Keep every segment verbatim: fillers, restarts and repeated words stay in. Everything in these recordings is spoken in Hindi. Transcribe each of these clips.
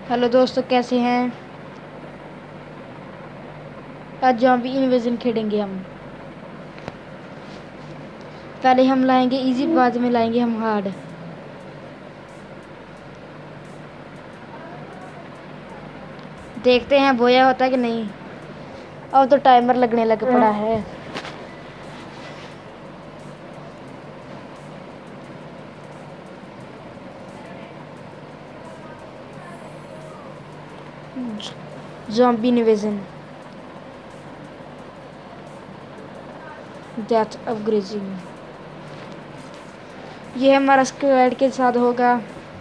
हेलो दोस्तों, कैसे हैं। आज ज़ॉम्बी इन्वेजन खेलेंगे हम। पहले हम लाएंगे इजी, बाद में लाएंगे हम हार्ड। देखते हैं बोया होता है कि नहीं। अब तो टाइमर लगने लग पड़ा है। Zombie invasion, death upgrading. ये हमारा स्क्वाड के साथ होगा।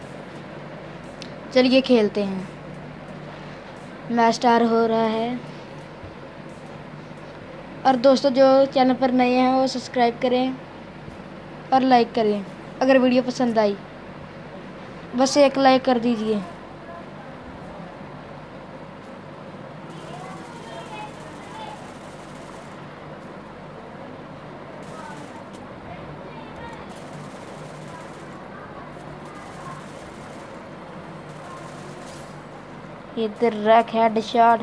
चलिए खेलते हैं। मैच स्टार हो रहा है। और दोस्तों, जो चैनल पर नए हैं वो सब्सक्राइब करें और लाइक करें। अगर वीडियो पसंद आई बस एक लाइक कर दीजिए। इधर रैक हेड शॉट।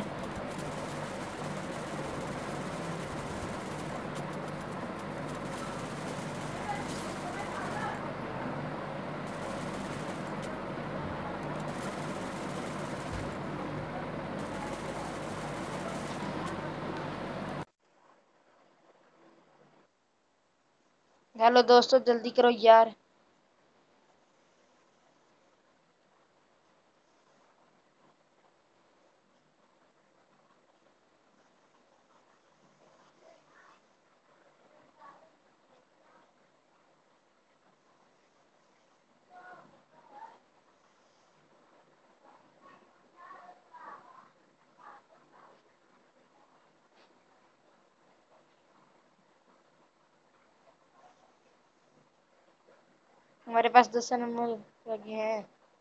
हेलो दोस्तों, जल्दी करो यार। हमारे पास दस नंबर लगे हैं।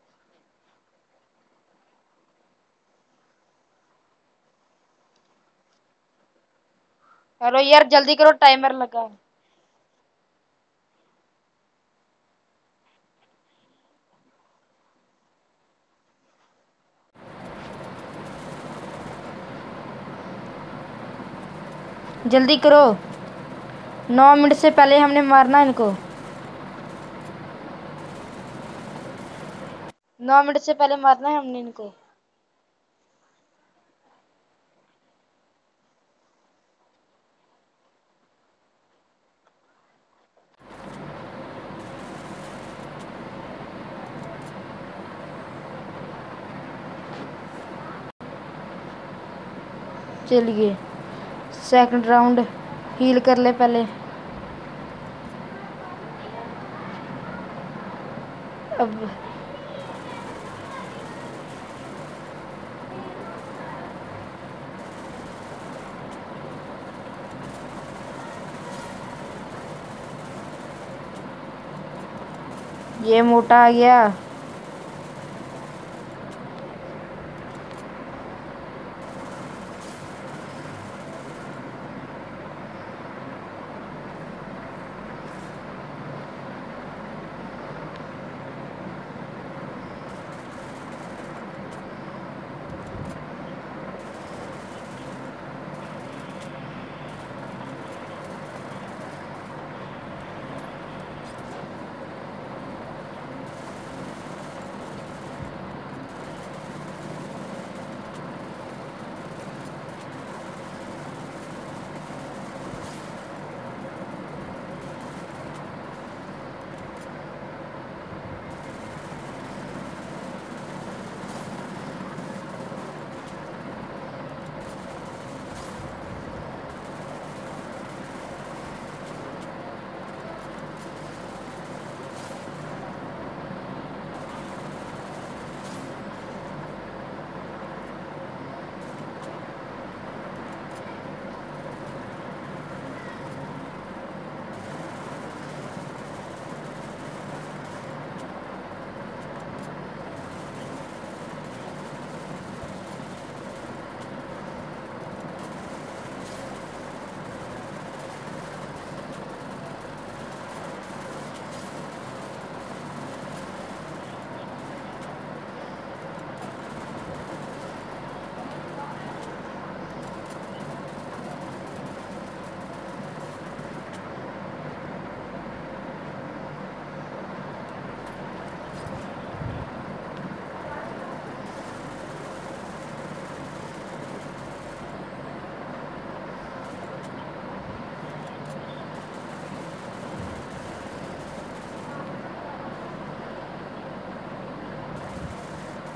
हेलो यार, जल्दी करो, टाइमर लगा। जल्दी करो। नौ मिनट से पहले हमने मारना है इनको। नौ मिनट से पहले मारना है हमने इनको। चलिए, सेकंड राउंड हील कर ले पहले। अब ये मोटा आ गया।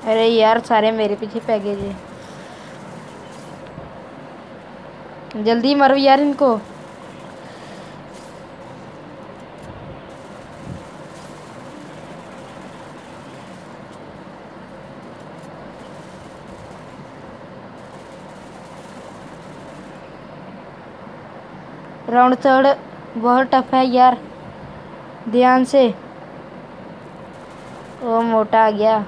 अरे यार सारे मेरे पीछे पै गए जी। जल्दी मारो यार इनको। राउंड थर्ड बहुत टफ है यार, ध्यान से। ओ मोटा आ गया।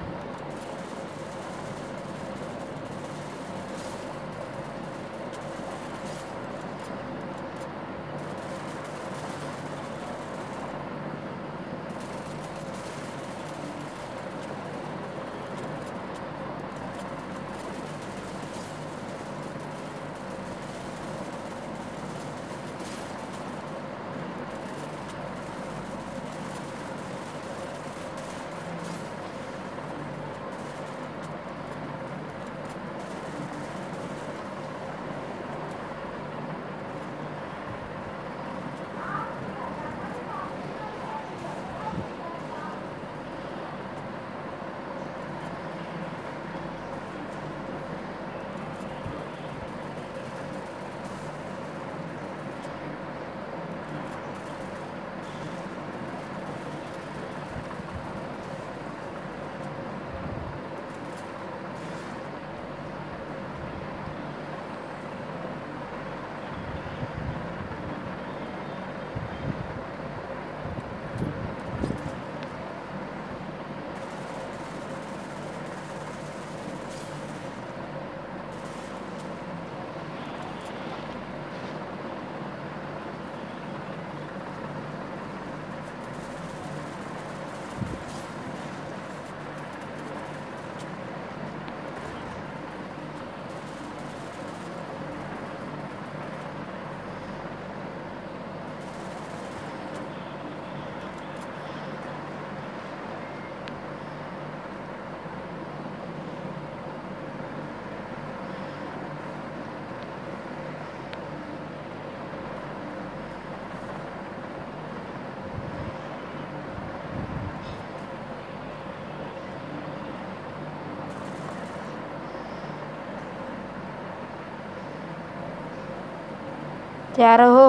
तैयार हो?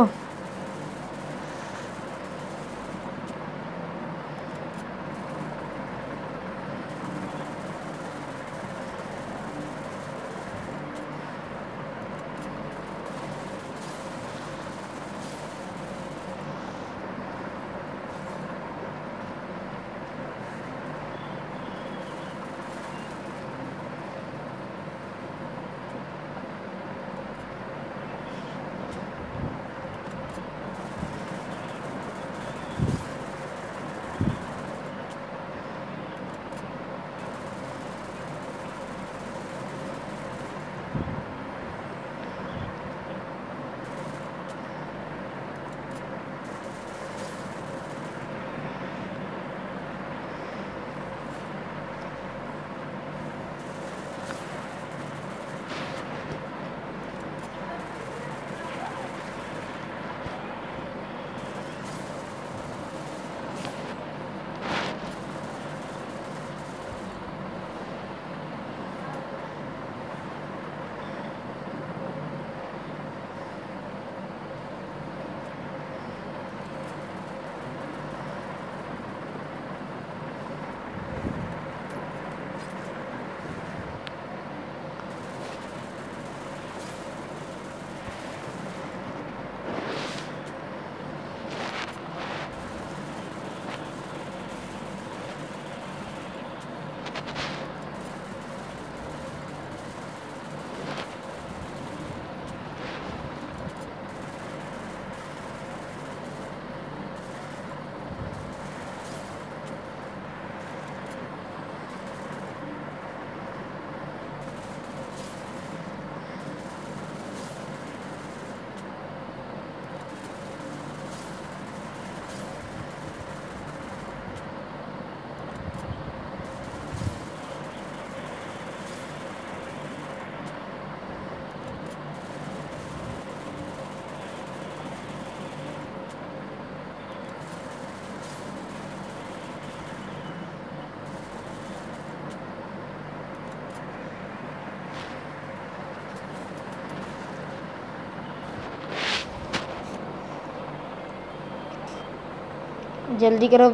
जल्दी करो,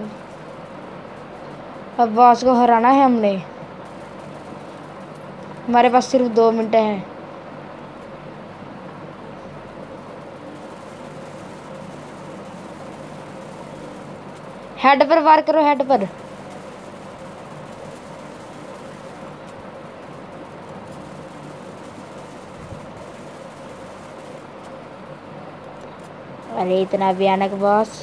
अब बॉस को हराना है हमने। हमारे पास सिर्फ दो मिनट है। हेड पर वार करो, हेड पर। अरे इतना भयानक बॉस।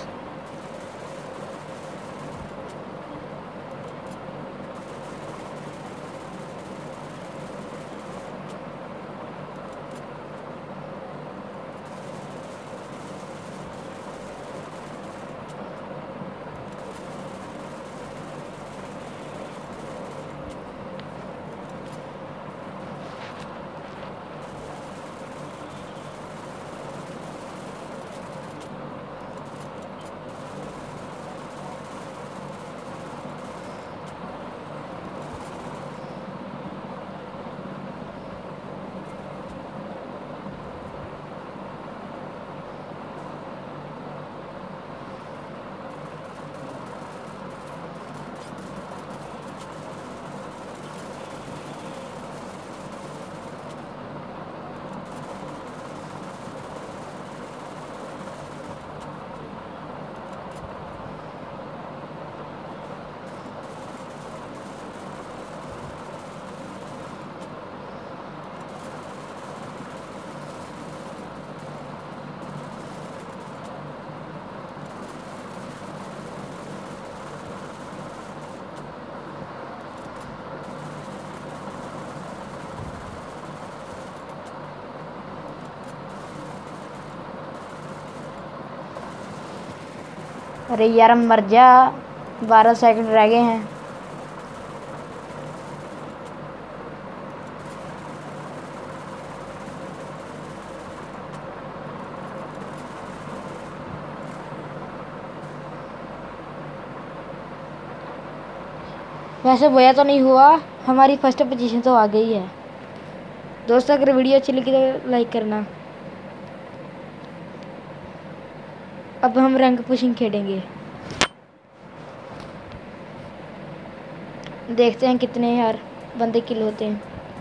अरे यार मर जा, बारह सेकंड रह गए हैं। वैसे बोया तो नहीं हुआ, हमारी फर्स्ट पोजीशन तो आ गई है। दोस्तों अगर वीडियो अच्छी लगी तो लाइक करना। अब हम रैंक पुशिंग खेलेंगे, देखते हैं कितने यार बंदे किल होते हैं।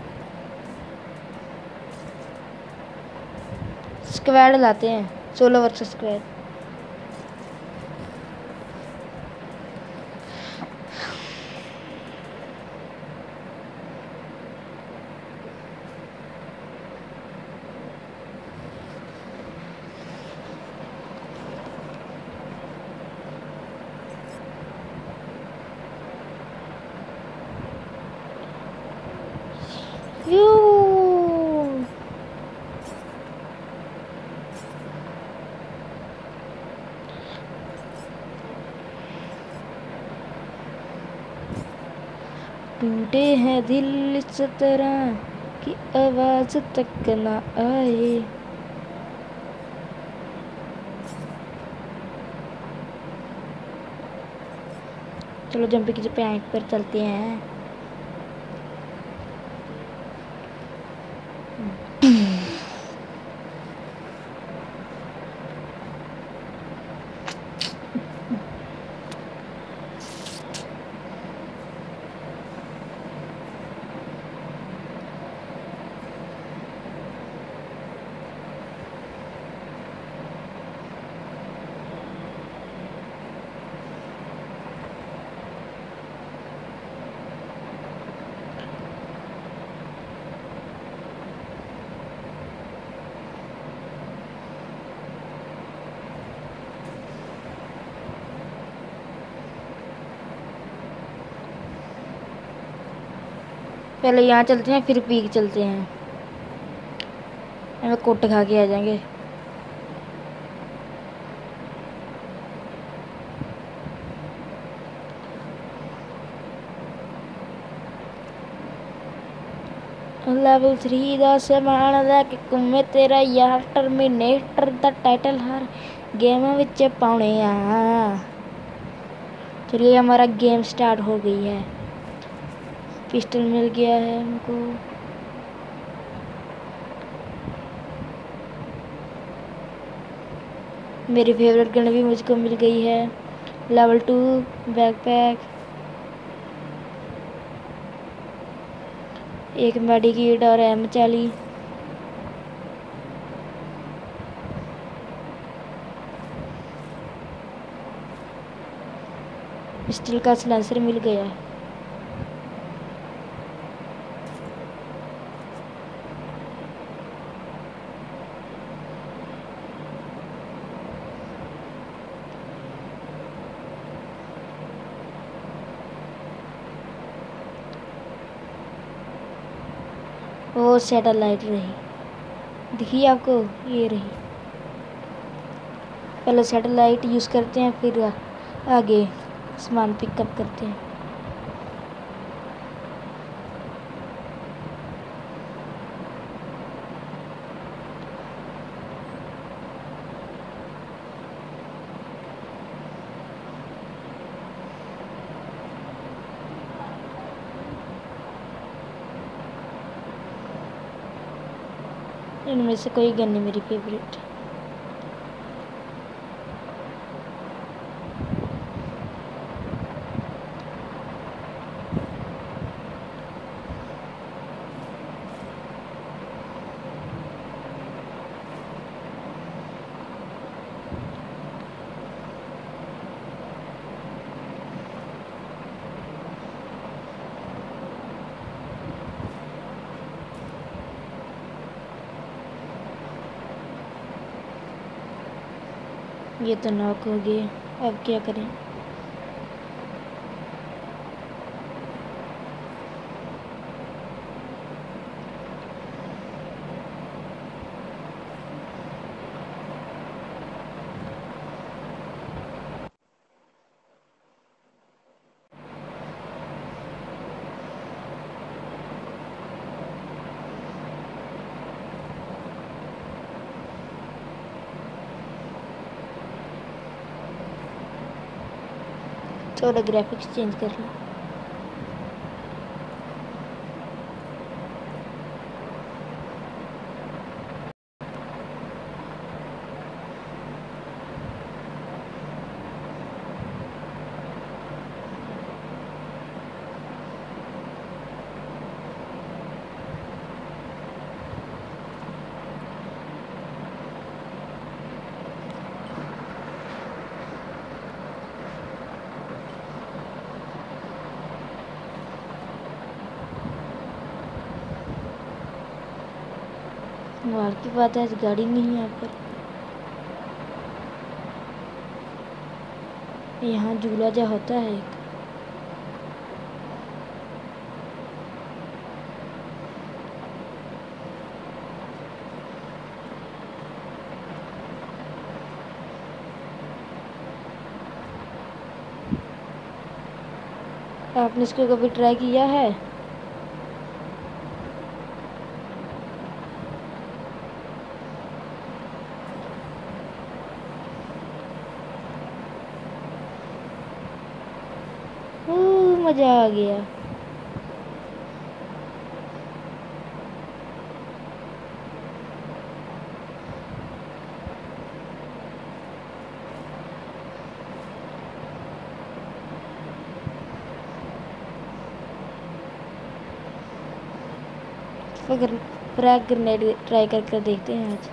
स्क्वाड लाते हैं, सोलो वर्सेस स्क्वाड। टूटे हैं दिल इस तरह कि आवाज तक ना आए। चलो जंपिंग की पैंक पर चलते हैं। पहले यहाँ चलते हैं फिर पीक चलते हैं, हमें कोट खा के आ जाएंगे। लेवल थ्री का समान लैके घूमे तेरा यार, टर्मिनेटर दा टाइटल हर गेम विच पाने आ। चलिए हमारा गेम स्टार्ट हो गई है। पिस्टल मिल गया है हमको। मेरी फेवरेट गन भी मुझको मिल गई है। लेवल टू बैकपैक, एक मेडिकेट और एम चाली। पिस्टल का सिलेंसर मिल गया। वो सैटेलाइट रही, दिखी आपको, ये रही। पहले सैटेलाइट यूज़ करते हैं, फिर आगे सामान पिकअप करते हैं। इनमें से कोई गन नहीं मेरी फेवरेट। ये तो नॉक हो गए, अब क्या करें। थोड़ा ग्राफिक्स चेंज कर लो। कमाल की बात है, आज गाड़ी नहीं है यहाँ पर। यहाँ झूला जा होता है एक। आपने इसको कभी ट्राई किया है? ओह, मज़ा आ गया। अगर फ्रैग ग्रेनेड ट्राई करके देखते हैं आज।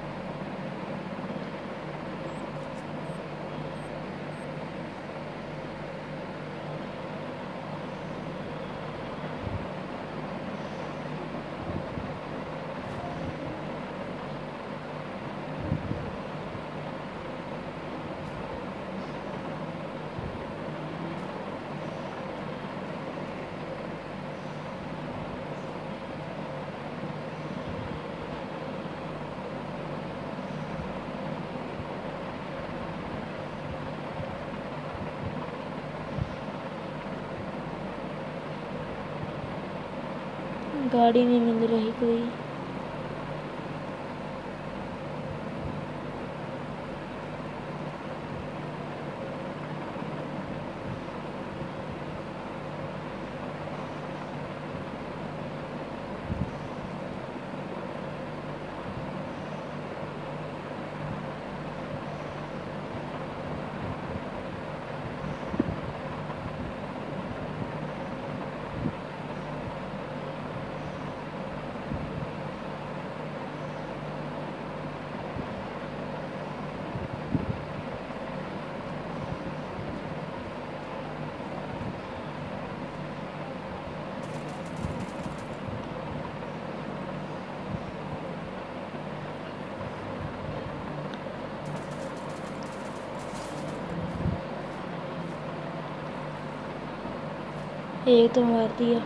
गाड़ी नहीं मिल रही कोई। एक तो मार दिया।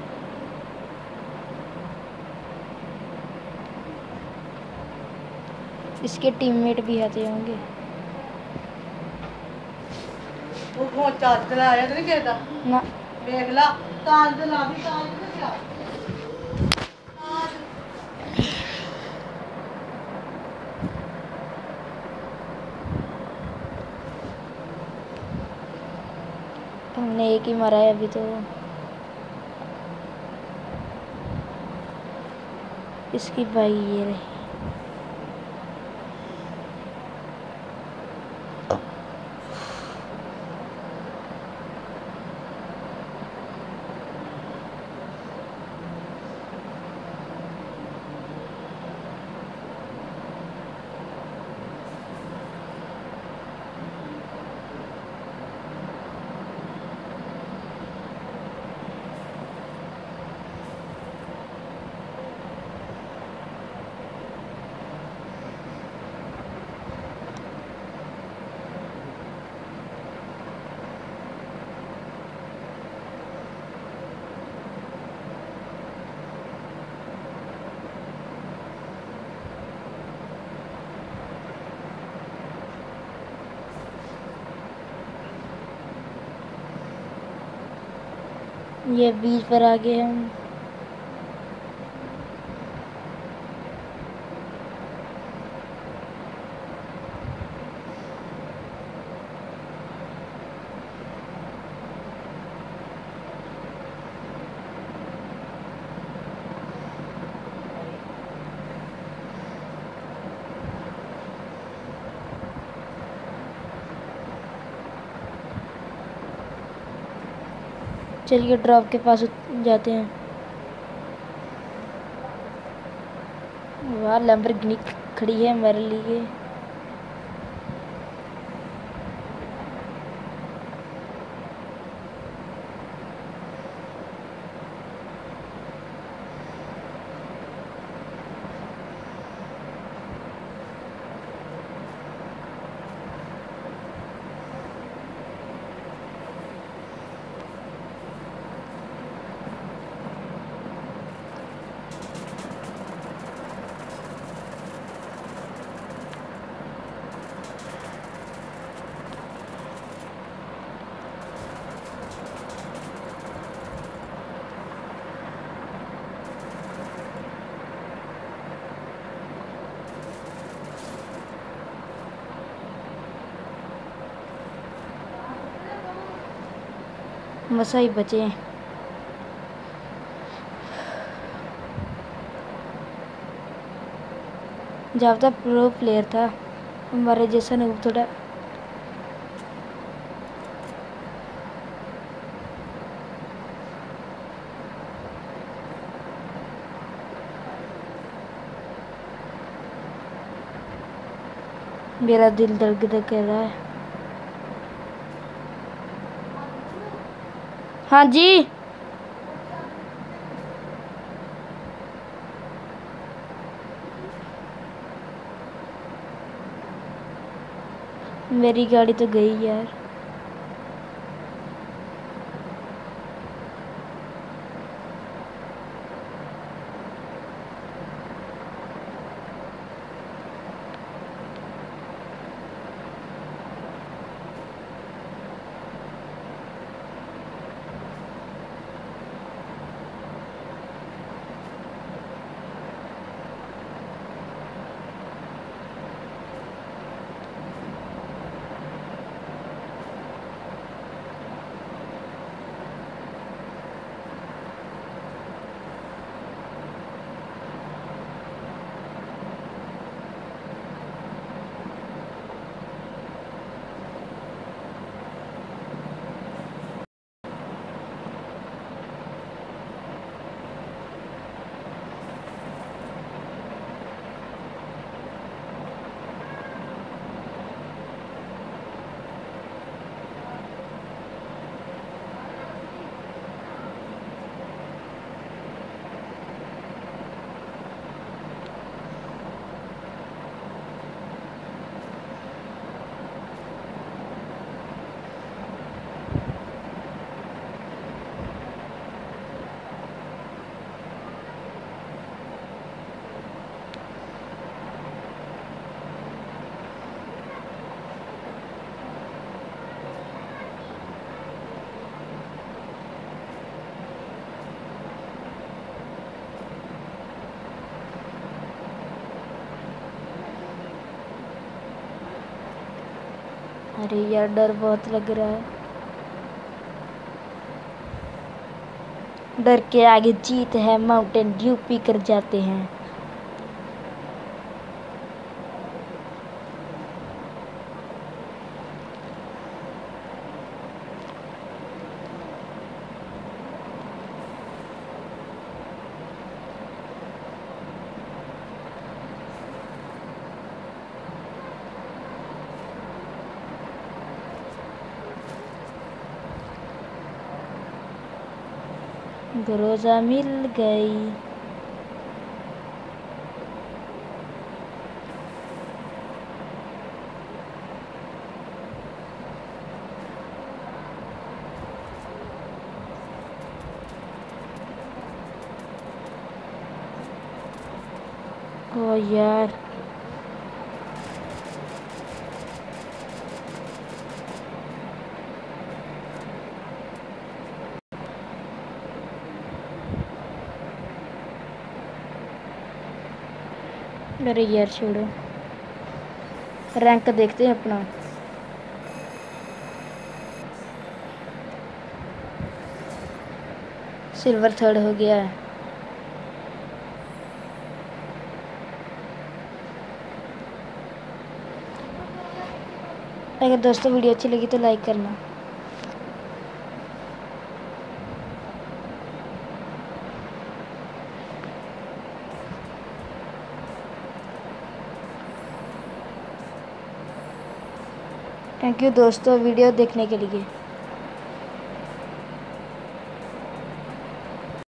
इसके टीममेट भी आते होंगे। वो फोन चार्ज कराया तो नहीं कहता ना देख ला चार्ज ला भी चार्ज नहीं किया हमने एक ही मारा है अभी तो। इसकी भाई ये रही। ये बीच पर आ गए हम। चलिए ड्रॉप के पास जाते हैं। वाह लैम्बोर्गिनी खड़ी है मेरे लिए। मसा ही बचे हैं। जब तक प्रो प्लेयर था हमारे जैसा नहीं थोड़ा। मेरा दिल धड़क धड़क कर रहा है। हाँ जी मेरी गाड़ी तो गई यार। अरे यार डर बहुत लग रहा है। डर के आगे जीत है, माउंटेन ड्यू पी कर जाते हैं। ग्रोजा मिल गई। ओ यार अरे यार छोड़ो, रैंक देखते हैं अपना। सिल्वर थर्ड हो गया है। अगर दोस्तों वीडियो अच्छी लगी तो लाइक करना। थैंक यू दोस्तों वीडियो देखने के लिए।